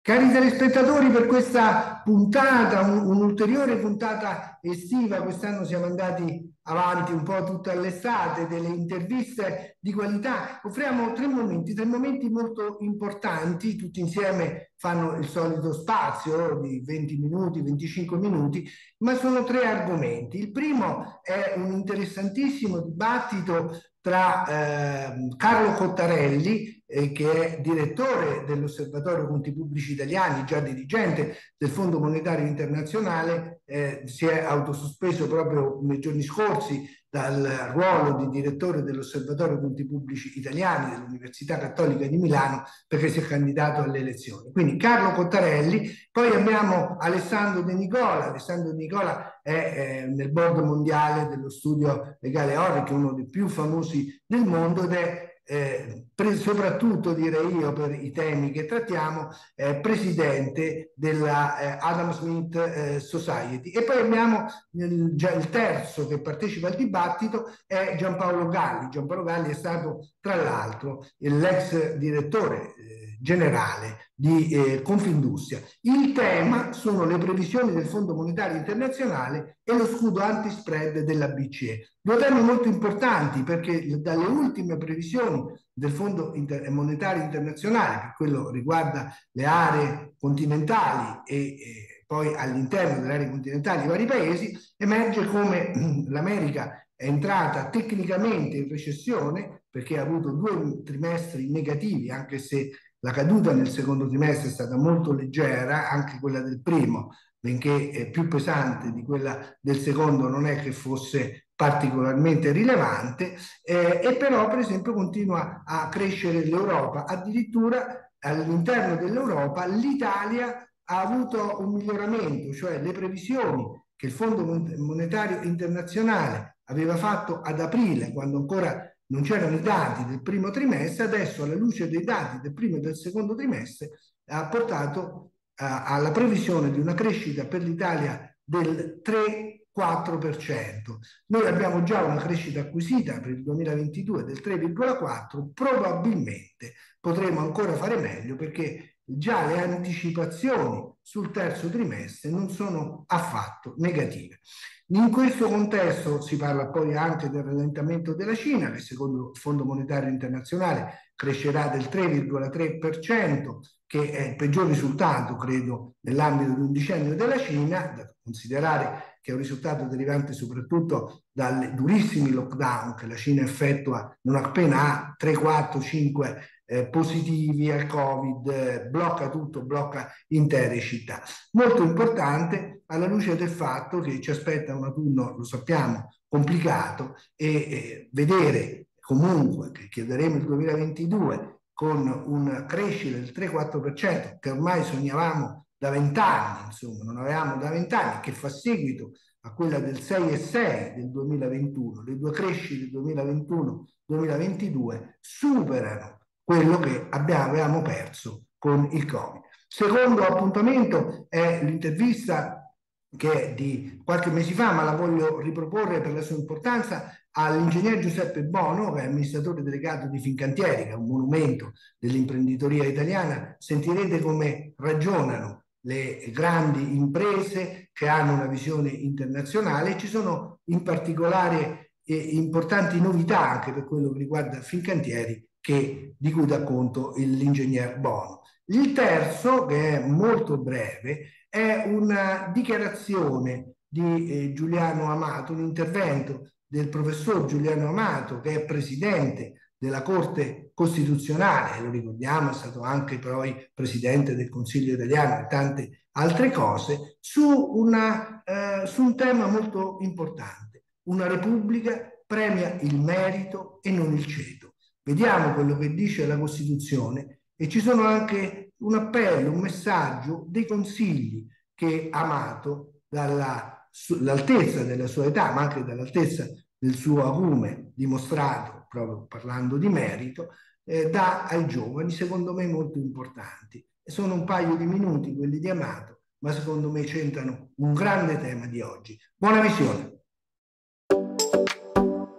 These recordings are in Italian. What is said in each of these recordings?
Cari telespettatori, per questa puntata, un'ulteriore puntata estiva, quest'anno siamo andati avanti un po' tutta l'estate, delle interviste di qualità, offriamo tre momenti molto importanti, tutti insieme fanno il solito spazio di 20 minuti, 25 minuti, ma sono tre argomenti. Il primo è un interessantissimo dibattito tra Carlo Cottarelli, che è direttore dell'Osservatorio Conti Pubblici Italiani, già dirigente del Fondo Monetario Internazionale, si è autosospeso proprio nei giorni scorsi dal ruolo di direttore dell'Osservatorio Conti Pubblici Italiani dell'Università Cattolica di Milano, perché si è candidato alle elezioni. Quindi Carlo Cottarelli, poi abbiamo Alessandro De Nicola. Alessandro De Nicola è nel board mondiale dello studio legale ORE, che è uno dei più famosi del mondo, ed è soprattutto, direi io, per i temi che trattiamo, presidente della Adam Smith Society. E poi abbiamo già il terzo che partecipa al dibattito, è Giampaolo Galli. Giampaolo Galli è stato tra l'altro l'ex direttore generale di Confindustria. Il tema sono le previsioni del Fondo Monetario Internazionale e lo scudo anti-spread della BCE. Due temi molto importanti, perché dalle ultime previsioni del Fondo Monetario Internazionale, che quello riguarda le aree continentali e poi all'interno delle aree continentali i vari paesi, emerge come l'America è entrata tecnicamente in recessione, perché ha avuto due trimestri negativi, anche se la caduta nel secondo trimestre è stata molto leggera, anche quella del primo, benché più pesante di quella del secondo, non è che fosse particolarmente rilevante, e però per esempio continua a crescere l'Europa. Addirittura all'interno dell'Europa l'Italia ha avuto un miglioramento, cioè le previsioni che il Fondo Monetario Internazionale aveva fatto ad aprile, quando ancora non c'erano i dati del primo trimestre, adesso alla luce dei dati del primo e del secondo trimestre ha portato alla previsione di una crescita per l'Italia del 3,4%. Noi abbiamo già una crescita acquisita per il 2022 del 3,4%, probabilmente potremo ancora fare meglio, perché già le anticipazioni sul terzo trimestre non sono affatto negative. In questo contesto si parla poi anche del rallentamento della Cina, che secondo il Fondo Monetario Internazionale crescerà del 3,3%, che è il peggior risultato, credo, nell'ambito di un decennio della Cina, da considerare che è un risultato derivante soprattutto dai durissimi lockdown che la Cina effettua non appena ha 3, 4, 5 positivi al Covid, blocca tutto, blocca intere città. Molto importante alla luce del fatto che ci aspetta un autunno, lo sappiamo, complicato, e vedere comunque che chiuderemo il 2022 con una crescita del 3-4%, che ormai sognavamo da 20 anni, insomma, non avevamo da 20 anni, che fa seguito a quella del 6,6 del 2021, le due crescite del 2021-2022 superano quello che avevamo perso con il Covid. Secondo appuntamento è l'intervista che è di qualche mese fa, ma la voglio riproporre per la sua importanza, all'ingegner Giuseppe Bono, che è amministratore delegato di Fincantieri, che è un monumento dell'imprenditoria italiana. Sentirete come ragionano le grandi imprese che hanno una visione internazionale. Ci sono in particolare importanti novità anche per quello che riguarda Fincantieri, di cui dà conto l'ingegner Bono. Il terzo, che è molto breve, è una dichiarazione di Giuliano Amato, un intervento del professor Giuliano Amato, che è presidente della Corte Costituzionale, lo ricordiamo, è stato anche poi presidente del Consiglio italiano e tante altre cose, su un tema molto importante. Una Repubblica premia il merito e non il ceto. Vediamo quello che dice la Costituzione, e ci sono anche un appello, un messaggio, dei consigli che Amato, dall'altezza della sua età, ma anche dall'altezza del suo acume dimostrato, proprio parlando di merito, dà ai giovani, secondo me molto importanti. Sono un paio di minuti quelli di Amato, ma secondo me centrano un grande tema di oggi. Buona visione.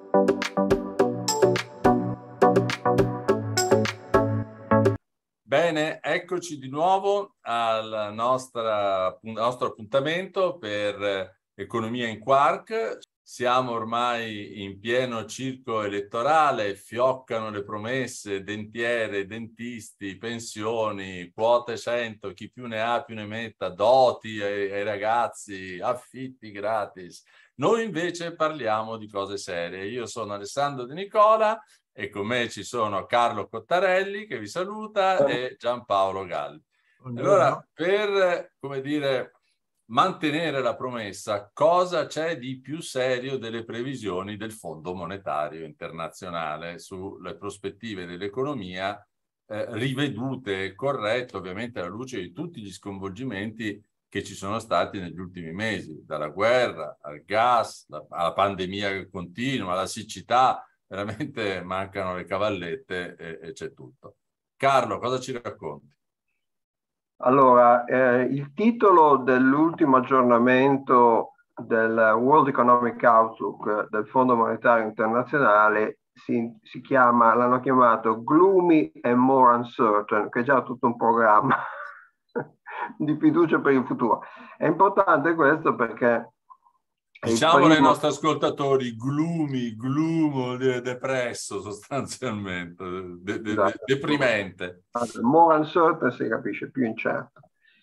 Bene, Bene, eccoci di nuovo al nostro appuntamento per Economia in Quark. Siamo ormai in pieno circo elettorale, fioccano le promesse, dentiere, dentisti, pensioni, quote 100, chi più ne ha più ne metta, doti ai ragazzi, affitti gratis. Noi invece parliamo di cose serie. Io sono Alessandro De Nicola e con me ci sono Carlo Cottarelli, che vi saluta, e Giampaolo Galli. Allora, per, come dire, mantenere la promessa, cosa c'è di più serio delle previsioni del Fondo Monetario Internazionale sulle prospettive dell'economia, rivedute e corrette, ovviamente alla luce di tutti gli sconvolgimenti che ci sono stati negli ultimi mesi, dalla guerra al gas, alla pandemia che continua, alla siccità. Veramente mancano le cavallette e c'è tutto. Carlo, cosa ci racconti? Allora, il titolo dell'ultimo aggiornamento del World Economic Outlook del Fondo Monetario Internazionale si chiama, l'hanno chiamato Gloomy and More Uncertain, che è già tutto un programma di fiducia per il futuro. È importante questo perché diciamo ai nostri ascoltatori, gloomo, depresso sostanzialmente, deprimente. More uncertain si capisce, più incerto.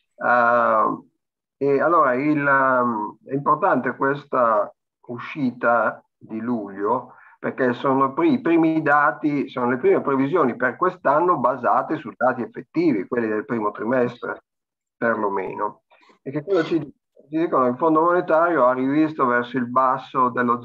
E allora è importante questa uscita di luglio perché sono i primi dati, sono le prime previsioni per quest'anno basate su dati effettivi, quelli del primo trimestre perlomeno. E che cosa ci dicono? Il Fondo Monetario ha rivisto verso il basso dello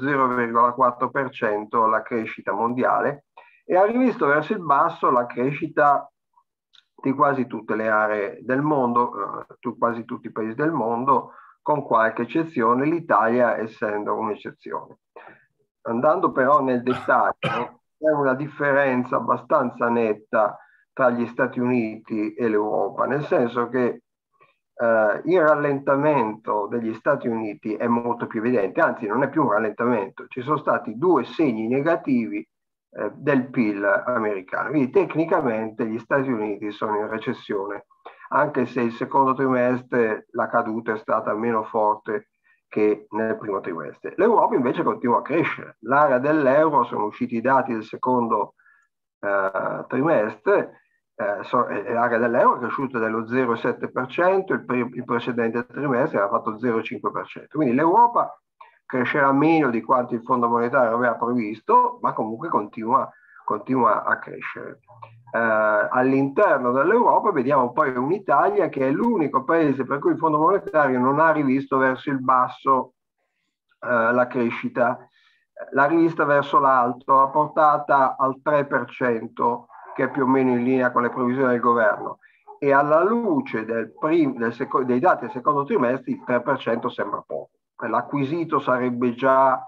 0,4% la crescita mondiale e ha rivisto verso il basso la crescita di quasi tutte le aree del mondo, quasi tutti i paesi del mondo, con qualche eccezione, l'Italia essendo un'eccezione. Andando però nel dettaglio, c'è una differenza abbastanza netta tra gli Stati Uniti e l'Europa, nel senso che il rallentamento degli Stati Uniti è molto più evidente, anzi non è più un rallentamento, ci sono stati 2 segni negativi del PIL americano. Quindi tecnicamente gli Stati Uniti sono in recessione, anche se il secondo trimestre la caduta è stata meno forte che nel primo trimestre. L'Europa invece continua a crescere. L'area dell'euro, sono usciti i dati del secondo trimestre, l'area dell'euro è cresciuta dello 0,7%, il precedente trimestre aveva fatto 0,5%. Quindi l'Europa crescerà meno di quanto il Fondo Monetario aveva previsto, ma comunque continua a crescere. All'interno dell'Europa vediamo poi un'Italia che è l'unico paese per cui il Fondo Monetario non ha rivisto verso il basso la crescita, l'ha rivista verso l'alto, l'ha portata al 3%, che è più o meno in linea con le previsioni del governo. E alla luce dei dati del secondo trimestre il 3% sembra poco. L'acquisito sarebbe già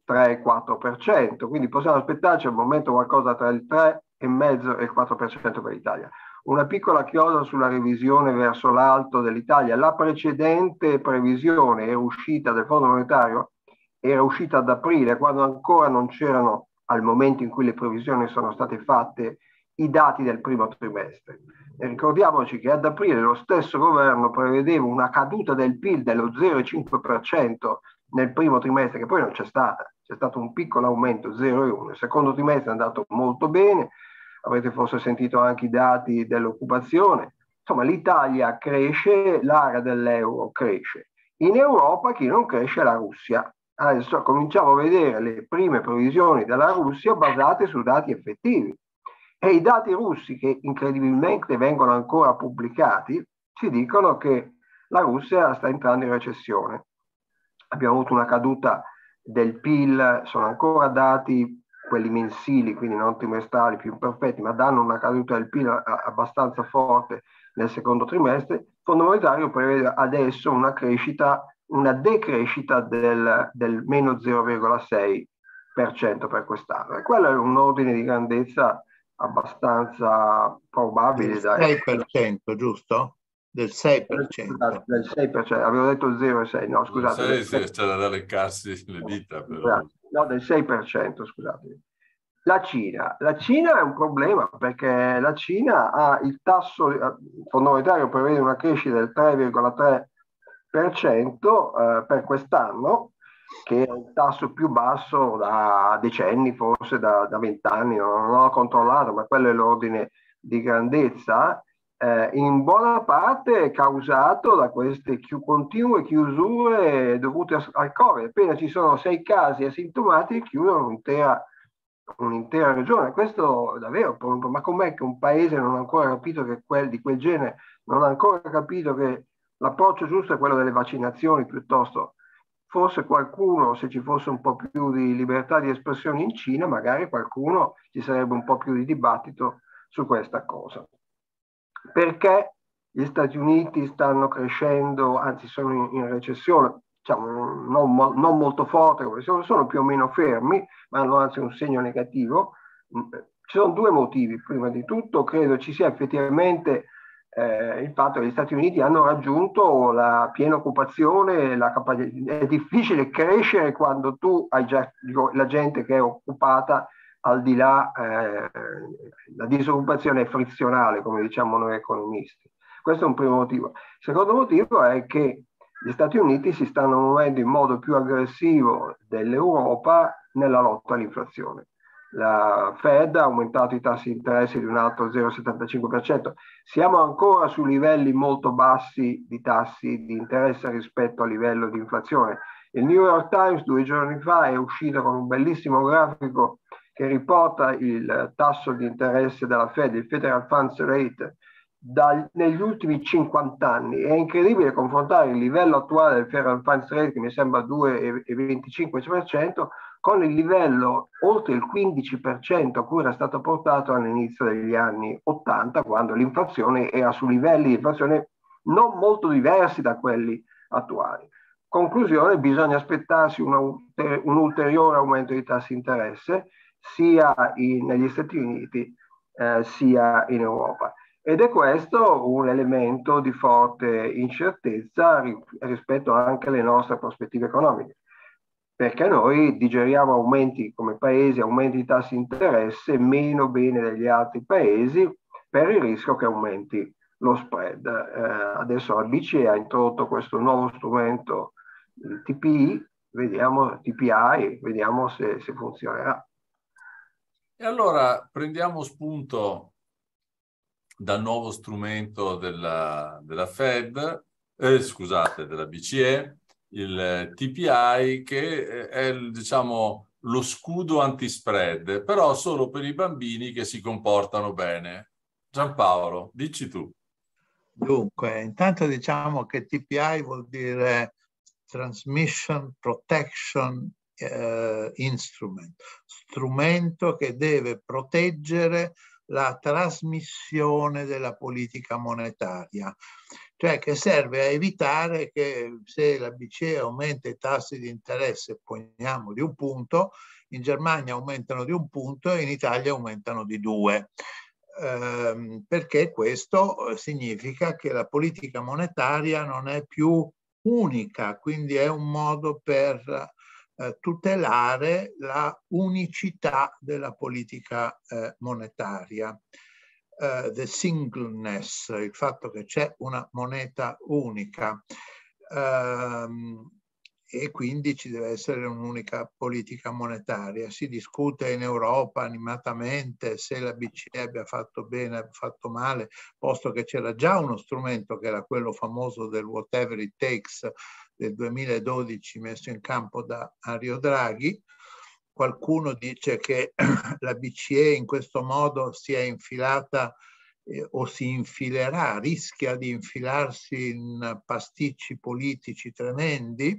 3-4%, quindi possiamo aspettarci al momento qualcosa tra il 3,5% e il 4% per l'Italia. Una piccola chiosa sulla revisione verso l'alto dell'Italia. La precedente previsione era uscita del Fondo Monetario, era uscita ad aprile, quando ancora non c'erano, al momento in cui le previsioni sono state fatte, i dati del primo trimestre. E ricordiamoci che ad aprile lo stesso governo prevedeva una caduta del PIL dello 0,5% nel primo trimestre, che poi non c'è stata. C'è stato un piccolo aumento, 0,1%. Il secondo trimestre è andato molto bene, avrete forse sentito anche i dati dell'occupazione. Insomma, l'Italia cresce, l'area dell'euro cresce. In Europa chi non cresce è la Russia. Adesso cominciamo a vedere le prime previsioni della Russia basate su dati effettivi. E i dati russi, che incredibilmente vengono ancora pubblicati, ci dicono che la Russia sta entrando in recessione. Abbiamo avuto una caduta del PIL, sono ancora dati quelli mensili, quindi non trimestrali, più imperfetti, ma danno una caduta del PIL abbastanza forte nel secondo trimestre. Il Fondo Monetario prevede adesso una decrescita del meno 0,6% per quest'anno. E quello è un ordine di grandezza abbastanza probabile. Del 6%, giusto? Del 6%. Del 6%, avevo detto 0,6, no scusate. C'è da leccarsi le dita. Però. No, del 6%, scusate. La Cina è un problema perché la Cina ha il tasso Fondo monetario prevede una crescita del 3,3% per quest'anno, che è il tasso più basso da decenni, forse da 20 anni, non ho controllato, ma quello è l'ordine di grandezza, in buona parte causato da queste continue chiusure dovute al Covid. Appena ci sono 6 casi asintomatici, chiudono un'intera regione. Questo davvero, ma com'è che un paese non ha ancora capito che di quel genere, non ha ancora capito che l'approccio giusto è quello delle vaccinazioni piuttosto? Forse qualcuno, se ci fosse un po' più di libertà di espressione in Cina, magari qualcuno ci sarebbe un po' più di dibattito su questa cosa. Perché gli Stati Uniti stanno crescendo, anzi sono in recessione, diciamo, non molto forte, sono più o meno fermi, ma hanno anzi un segno negativo. Ci sono due motivi. Prima di tutto, credo ci sia effettivamente il fatto che gli Stati Uniti hanno raggiunto la piena occupazione, è difficile crescere quando tu hai già la gente che è occupata, al di là, la disoccupazione è frizionale, come diciamo noi economisti. Questo è un primo motivo. Il secondo motivo è che gli Stati Uniti si stanno muovendo in modo più aggressivo dell'Europa nella lotta all'inflazione. La Fed ha aumentato i tassi di interesse di un altro 0,75%. Siamo ancora su livelli molto bassi di tassi di interesse rispetto al livello di inflazione. Il New York Times 2 giorni fa è uscito con un bellissimo grafico che riporta il tasso di interesse della Fed, il Federal Funds Rate, negli ultimi 50 anni. È incredibile confrontare il livello attuale del Federal Funds Rate, che mi sembra 2,25%, con il livello oltre il 15% a cui era stato portato all'inizio degli anni 80, quando l'inflazione era su livelli di inflazione non molto diversi da quelli attuali. Conclusione, bisogna aspettarsi un ulteriore aumento di tassi di interesse sia negli Stati Uniti sia in Europa. Ed è questo un elemento di forte incertezza rispetto anche alle nostre prospettive economiche, perché noi digeriamo aumenti come paese, aumenti di tassi di interesse meno bene degli altri paesi per il rischio che aumenti lo spread. Adesso la BCE ha introdotto questo nuovo strumento, il TPI, vediamo se funzionerà. E allora prendiamo spunto dal nuovo strumento della Fed, scusate, della BCE, il TPI, che è, diciamo, lo scudo antispread, però solo per i bambini che si comportano bene. Giampaolo, dici tu. Dunque, intanto diciamo che TPI vuol dire Transmission Protection Instrument, strumento che deve proteggere la trasmissione della politica monetaria, cioè che serve a evitare che se la BCE aumenta i tassi di interesse, poniamo di 1 punto, in Germania aumentano di 1 punto e in Italia aumentano di 2. Perché questo significa che la politica monetaria non è più unica, quindi è un modo per tutelare la unicità della politica monetaria, the singleness, il fatto che c'è una moneta unica. E quindi ci deve essere un'unica politica monetaria. Si discute in Europa animatamente se la BCE abbia fatto bene, abbia fatto male, posto che c'era già uno strumento che era quello famoso del whatever it takes del 2012 messo in campo da Mario Draghi. Qualcuno dice che la BCE in questo modo si è infilata o si infilerà, rischia di infilarsi in pasticci politici tremendi,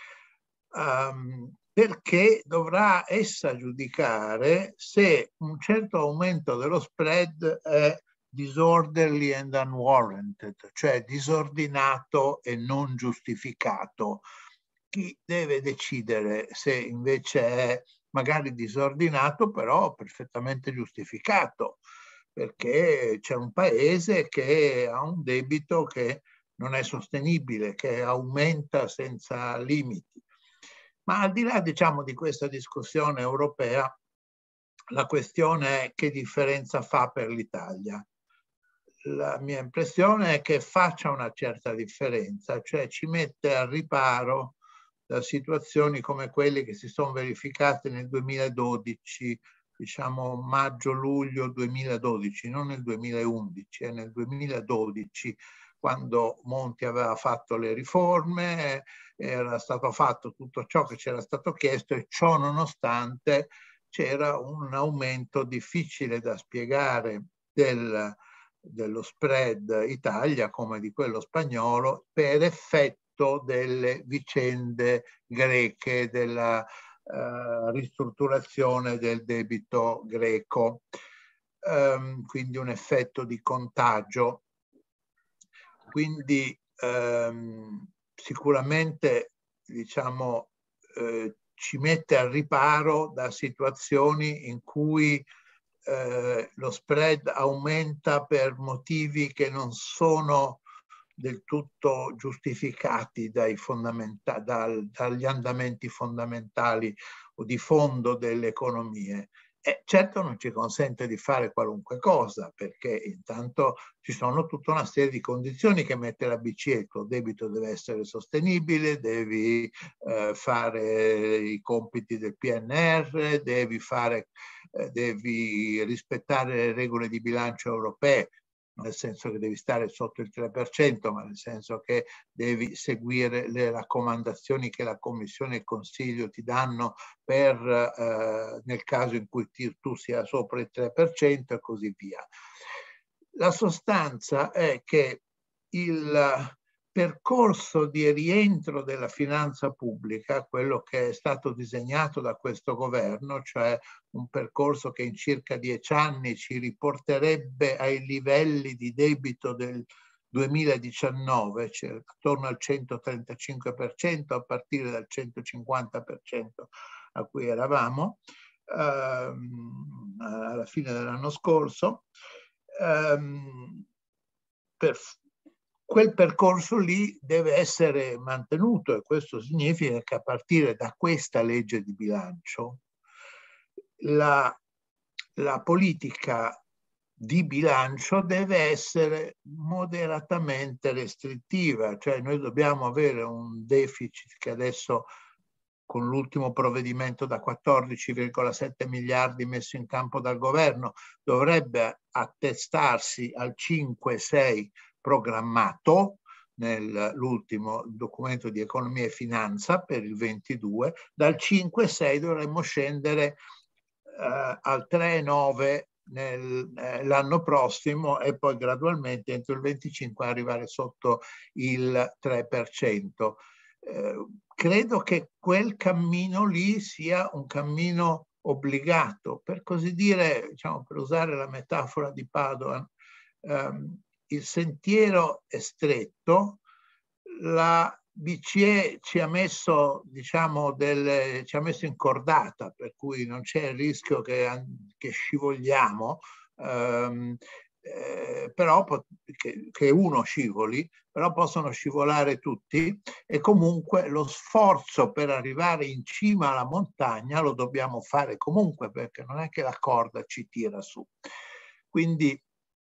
perché dovrà essa giudicare se un certo aumento dello spread è disorderly and unwarranted, cioè disordinato e non giustificato. Chi deve decidere se invece è magari disordinato, però perfettamente giustificato, perché c'è un paese che ha un debito che non è sostenibile, che aumenta senza limiti. Ma al di là, diciamo, di questa discussione europea, la questione è che differenza fa per l'Italia. La mia impressione è che faccia una certa differenza, cioè ci mette al riparo da situazioni come quelle che si sono verificate nel 2012, diciamo maggio-luglio 2012, non nel 2011, è nel 2012, quando Monti aveva fatto le riforme, era stato fatto tutto ciò che c'era stato chiesto e ciò nonostante c'era un aumento difficile da spiegare dello spread Italia come di quello spagnolo per effetto delle vicende greche, della ristrutturazione del debito greco, quindi un effetto di contagio. Quindi sicuramente diciamo ci mette al riparo da situazioni in cui lo spread aumenta per motivi che non sono del tutto giustificati dagli andamenti fondamentali o di fondo delle economie. E certo non ci consente di fare qualunque cosa, perché intanto ci sono tutta una serie di condizioni che mette la BCE. Il tuo debito deve essere sostenibile, devi fare i compiti del PNR, devi rispettare le regole di bilancio europee, nel senso che devi stare sotto il 3%, ma nel senso che devi seguire le raccomandazioni che la Commissione e il Consiglio ti danno per nel caso in cui tu sia sopra il 3% e così via. La sostanza è che il percorso di rientro della finanza pubblica, quello che è stato disegnato da questo governo, cioè un percorso che in circa 10 anni ci riporterebbe ai livelli di debito del 2019, cioè attorno al 135% a partire dal 150% a cui eravamo alla fine dell'anno scorso. Quel percorso lì deve essere mantenuto e questo significa che a partire da questa legge di bilancio la politica di bilancio deve essere moderatamente restrittiva, cioè noi dobbiamo avere un deficit che adesso con l'ultimo provvedimento da 14,7 miliardi messo in campo dal governo dovrebbe attestarsi al 5-6 programmato nell'ultimo documento di economia e finanza per il 22, dal 5-6 dovremmo scendere al 3-9 l'anno prossimo e poi gradualmente entro il 25 arrivare sotto il 3%. Credo che quel cammino lì sia un cammino obbligato, per così dire, diciamo, per usare la metafora di Padoan, il sentiero è stretto, la BCE ci ha messo, diciamo, ci ha messo in cordata, per cui non c'è il rischio che scivoliamo, però che uno scivoli, però possono scivolare tutti e comunque lo sforzo per arrivare in cima alla montagna lo dobbiamo fare comunque, perché non è che la corda ci tira su. Quindi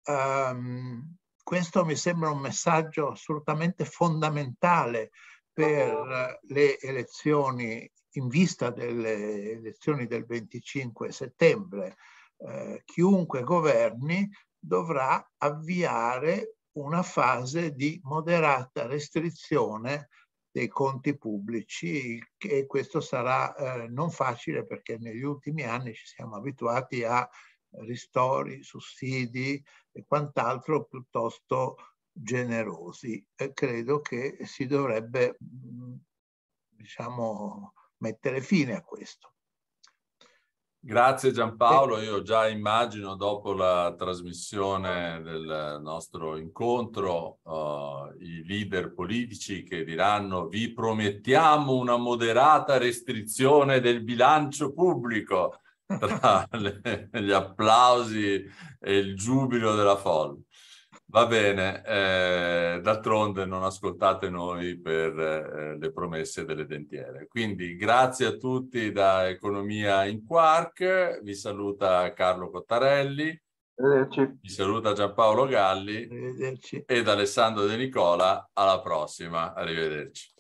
questo mi sembra un messaggio assolutamente fondamentale per le elezioni, in vista delle elezioni del 25 settembre. Chiunque governi dovrà avviare una fase di moderata restrizione dei conti pubblici e questo sarà non facile perché negli ultimi anni ci siamo abituati a ristori, sussidi e quant'altro piuttosto generosi. Credo che si dovrebbe, diciamo, mettere fine a questo. Grazie Giampaolo, io già immagino dopo la trasmissione del nostro incontro i leader politici che diranno vi promettiamo una moderata restrizione del bilancio pubblico tra gli applausi e il giubilo della folla. Va bene, d'altronde non ascoltate noi per le promesse delle dentiere. Quindi grazie a tutti da Economia in Quark, vi saluta Carlo Cottarelli, Arrivederci. vi saluta Giampaolo Galli Arrivederci. ed Alessandro De Nicola. Alla prossima, arrivederci.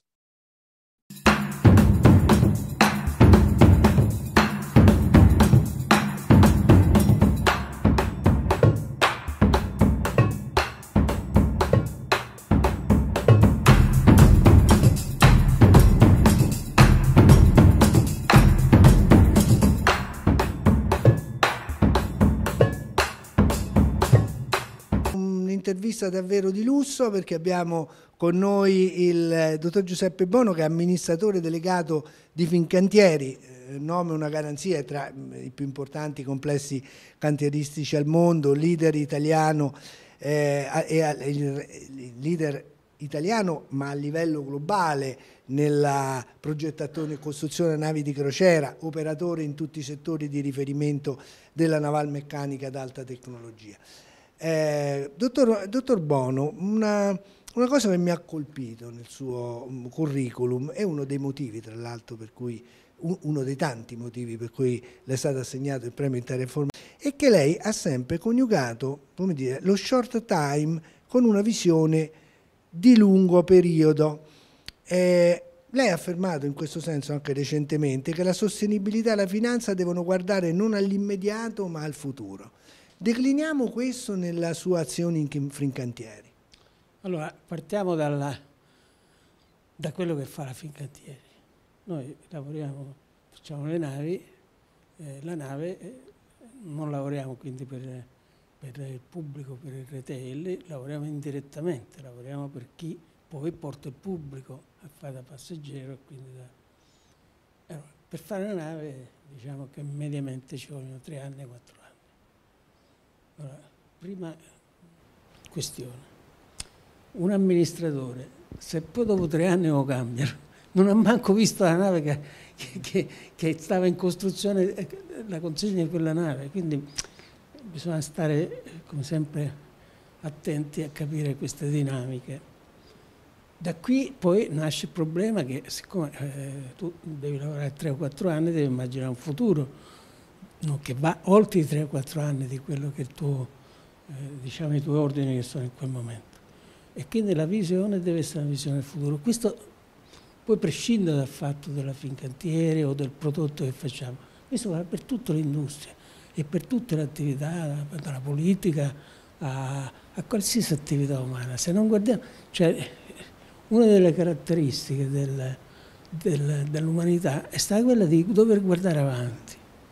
Un'intervista davvero di lusso, perché abbiamo con noi il dottor Giuseppe Bono, che è amministratore delegato di Fincantieri, nome una garanzia tra i più importanti complessi cantieristici al mondo, leader italiano, leader italiano ma a livello globale nella progettazione e costruzione di navi di crociera, operatore in tutti i settori di riferimento della navalmeccanica ad alta tecnologia. Dottor Bono, una cosa che mi ha colpito nel suo curriculum, è uno dei motivi, tra l'altro, per cui uno dei tanti motivi per cui le è stato assegnato il premio Interreform, è che lei ha sempre coniugato, come dire, lo short time con una visione di lungo periodo. Lei ha affermato in questo senso anche recentemente che la sostenibilità e la finanza devono guardare non all'immediato ma al futuro. Decliniamo questo nella sua azione in Fincantieri. Allora, partiamo da quello che fa la Fincantieri. Noi lavoriamo, facciamo le navi, la nave, non lavoriamo quindi per il pubblico, per il retail, lavoriamo indirettamente, lavoriamo per chi poi porta il pubblico a fare da passeggero. Quindi allora, per fare una nave diciamo che mediamente ci vogliono 3 anni, 4 anni. Allora, prima questione. Un amministratore, se poi dopo 3 anni lo cambiano, non ha manco visto la nave che stava in costruzione, la consegna di quella nave. Quindi bisogna stare, come sempre, attenti a capire queste dinamiche. Da qui poi nasce il problema che siccome tu devi lavorare 3 o 4 anni, devi immaginare un futuro, no, che va oltre i 3 o 4 anni di quello che tu, diciamo, i tuoi ordini che sono in quel momento. E quindi la visione deve essere una visione del futuro. Questo poi prescinde dal fatto della Fincantieri o del prodotto che facciamo. Questo vale per tutta l'industria e per tutte le attività, dalla politica a qualsiasi attività umana. Se non guardiamo, cioè, una delle caratteristiche dell'umanità è stata quella di dover guardare avanti,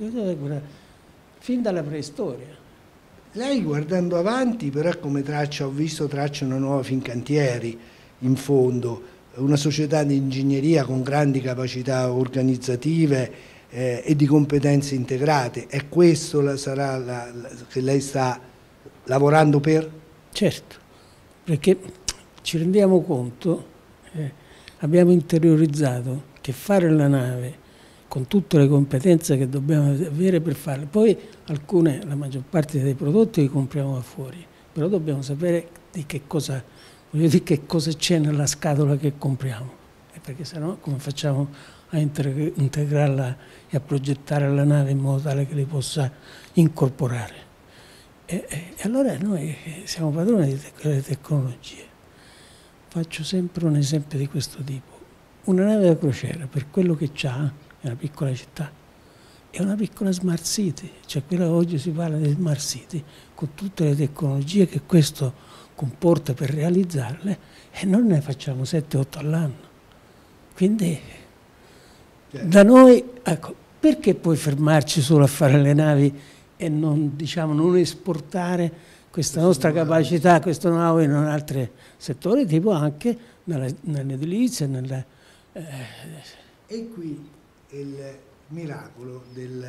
fin dalla preistoria. Lei, guardando avanti, però, come traccia, ho visto, traccia una nuova Fincantieri, in fondo, una società di ingegneria con grandi capacità organizzative e di competenze integrate. È questo sarà che lei sta lavorando per? Certo, perché ci rendiamo conto, abbiamo interiorizzato che fare la nave con tutte le competenze che dobbiamo avere per farle, poi la maggior parte dei prodotti li compriamo da fuori, però dobbiamo sapere di che cosa c'è nella scatola che compriamo, perché sennò come facciamo a integrarla e a progettare la nave in modo tale che li possa incorporare. E allora noi siamo padroni delle tecnologie. Faccio sempre un esempio di questo tipo. Una nave da crociera, per quello che c'ha, è una piccola città, è una piccola smart city, cioè quella che oggi si parla di smart city, con tutte le tecnologie che questo comporta per realizzarle, e noi ne facciamo 7-8 all'anno. Quindi da noi, ecco, perché poi fermarci solo a fare le navi e non, diciamo, non esportare questa nostra capacità, questo know-how in altri settori, tipo anche nell'edilizia. E qui il miracolo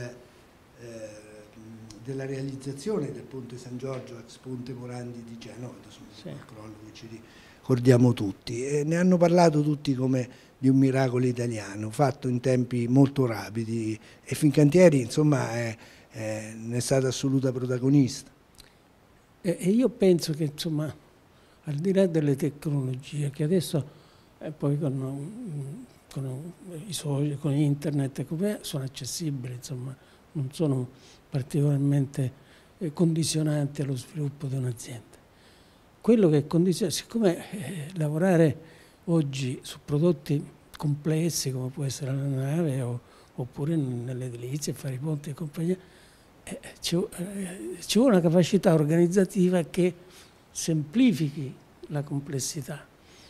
della realizzazione del Ponte San Giorgio, ex Ponte Morandi di Genova, il crollo che ci ricordiamo tutti. E ne hanno parlato tutti come di un miracolo italiano, fatto in tempi molto rapidi, e Fincantieri, insomma, ne è stata assoluta protagonista. E io penso che, insomma, al di là delle tecnologie, che adesso poi con i social, con internet sono accessibili, insomma, non sono particolarmente condizionanti allo sviluppo di un'azienda. Quello che condiziona, siccome lavorare oggi su prodotti complessi come può essere la nave oppure nell'edilizia, fare i ponti e compagnia, ci vuole una capacità organizzativa che semplifichi la complessità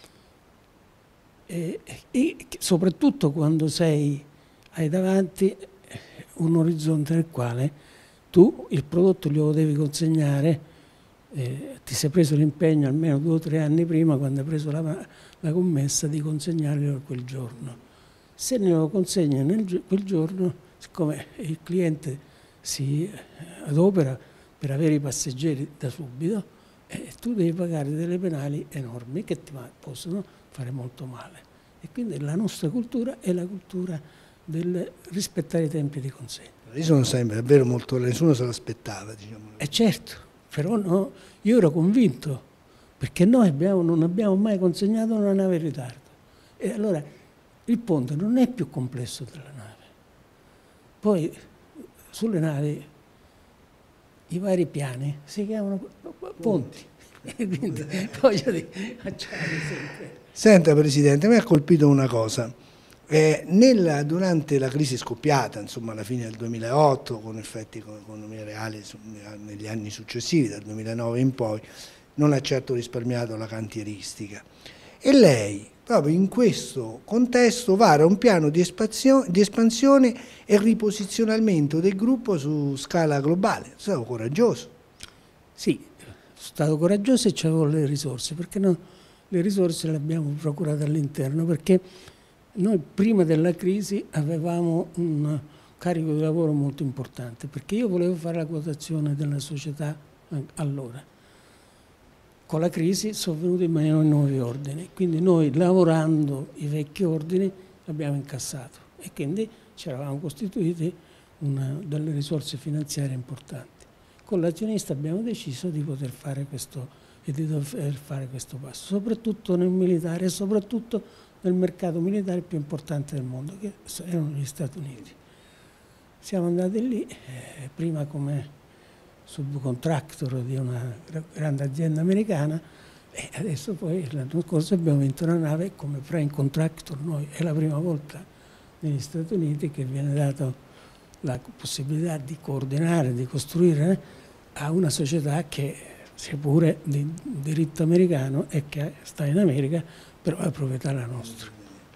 e soprattutto quando hai davanti un orizzonte nel quale tu il prodotto glielo devi consegnare, ti sei preso l'impegno almeno 2 o 3 anni prima, quando hai preso la commessa, di consegnarglielo quel giorno. Se ne lo consegni quel giorno, siccome il cliente si adopera per avere i passeggeri da subito, tu devi pagare delle penali enormi che ti possono fare molto male. E quindi la nostra cultura è la cultura del rispettare i tempi di consegna. Io sono sempre davvero molto, nessuno se l'aspettava, diciamo. Certo, però no, io ero convinto, perché noi non abbiamo mai consegnato una nave in ritardo. E allora il ponte non è più complesso della nave. Poi sulle navi i vari piani si chiamano ponti. E quindi voglio dire, facciamo sempre. Senta Presidente, mi ha colpito una cosa. Durante la crisi scoppiata, insomma, alla fine del 2008, con effetti con economia reale negli anni successivi, dal 2009 in poi, non ha certo risparmiato la cantieristica. E lei, proprio in questo contesto, vara un piano di espansione e riposizionamento del gruppo su scala globale. È stato coraggioso. Sì, sono stato coraggioso e c'avevo le risorse, perché no, le risorse le abbiamo procurate all'interno, perché noi prima della crisi avevamo un carico di lavoro molto importante, perché io volevo fare la quotazione della società allora. Con la crisi sono venuti in mano i nuovi ordini, quindi noi lavorando i vecchi ordini abbiamo incassato e quindi ci eravamo costituiti delle risorse finanziarie importanti. Con l'azionista abbiamo deciso di poter fare questo passo, soprattutto nel militare e soprattutto nel mercato militare più importante del mondo, che erano gli Stati Uniti. Siamo andati lì, prima come subcontractor di una grande azienda americana e adesso poi l'anno scorso abbiamo vinto una nave come prime contractor noi. È la prima volta negli Stati Uniti che viene data la possibilità di coordinare, di costruire a una società che sia pure di diritto americano e che sta in America, però la proprietà è la nostra.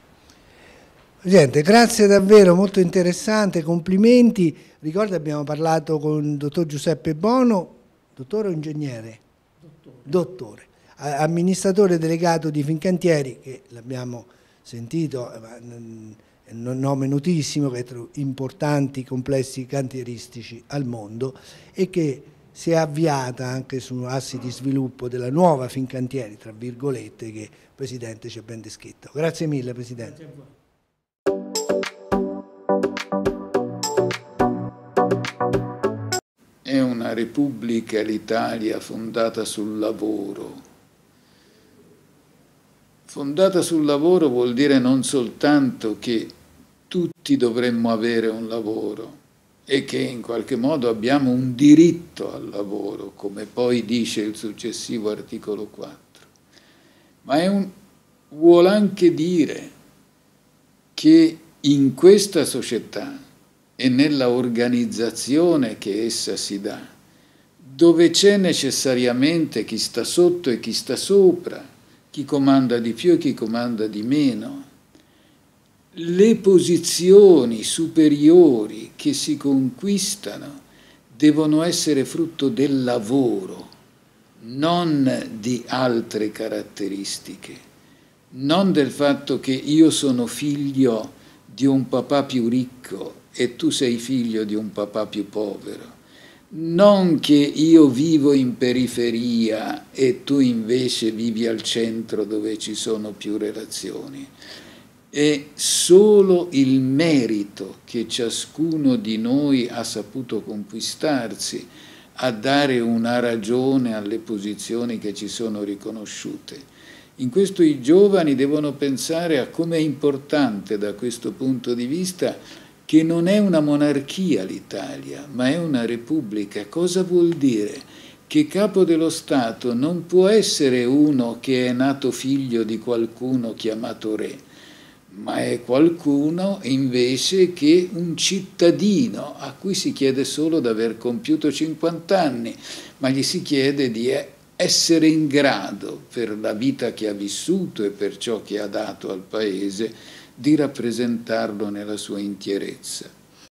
Presidente, grazie davvero, molto interessante, complimenti. Ricordo abbiamo parlato con il dottor Giuseppe Bono, dottore o ingegnere? Dottore, amministratore delegato di Fincantieri, che l'abbiamo sentito, è un nome notissimo, che è tra importanti complessi cantieristici al mondo e che si è avviata anche su assi di sviluppo della nuova Fincantieri, tra virgolette, che il Presidente ci ha ben descritto. Grazie mille, Presidente. Grazie a voi. È una repubblica l'Italia fondata sul lavoro. Fondata sul lavoro vuol dire non soltanto che tutti dovremmo avere un lavoro e che in qualche modo abbiamo un diritto al lavoro, come poi dice il successivo articolo 4, ma vuol anche dire che in questa società e nella organizzazione che essa si dà, dove c'è necessariamente chi sta sotto e chi sta sopra, chi comanda di più e chi comanda di meno, le posizioni superiori che si conquistano devono essere frutto del lavoro, non di altre caratteristiche, non del fatto che io sono figlio di un papà più ricco e tu sei figlio di un papà più povero, non che io vivo in periferia e tu invece vivi al centro dove ci sono più relazioni. È solo il merito che ciascuno di noi ha saputo conquistarsi a dare una ragione alle posizioni che ci sono riconosciute. In questo i giovani devono pensare a come è importante da questo punto di vista che non è una monarchia l'Italia, ma è una repubblica. Cosa vuol dire? Che capo dello Stato non può essere uno che è nato figlio di qualcuno chiamato re, ma è qualcuno invece che un cittadino a cui si chiede solo di aver compiuto 50 anni, ma gli si chiede di essere in grado, per la vita che ha vissuto e per ciò che ha dato al Paese, di rappresentarlo nella sua intierezza.